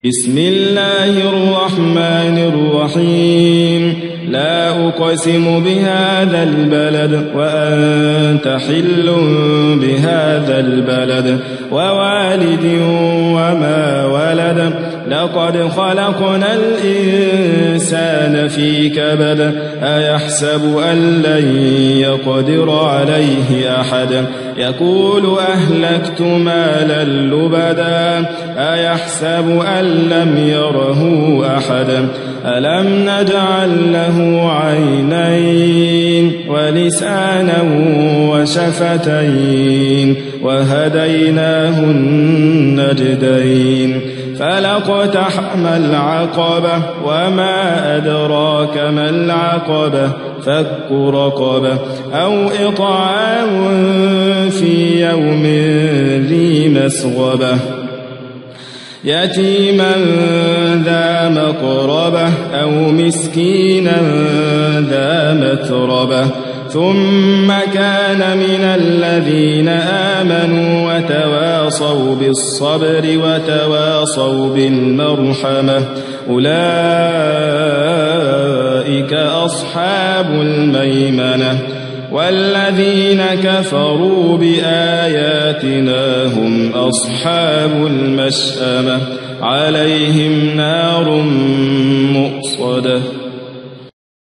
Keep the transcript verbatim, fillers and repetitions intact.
بسم الله الرحمن الرحيم لا أقسم بهذا البلد وأنت حل بهذا البلد ووالد وما ولد لقد خلقنا الإنسان في كبد أيحسب أن لن يقدر عليه أحد يقول أهلكت مالا لبدا أيحسب أن لم يره أحد ألم نجعل له عينين ولسانا وشفتين وهديناه النجدين فلاقتحم العقبة وما أدراك ما العقبة فك رقبة أو إطعام في يوم ذي مسغبة يتيما ذا مقربة أو مسكينا ذا متربة ثم كان من الذين آمنوا وتواصوا بالصبر وتواصوا بالمرحمة أولئك أصحاب الميمنة والذين كفروا بآياتنا هم أصحاب المشأمة عليهم نار مؤصدة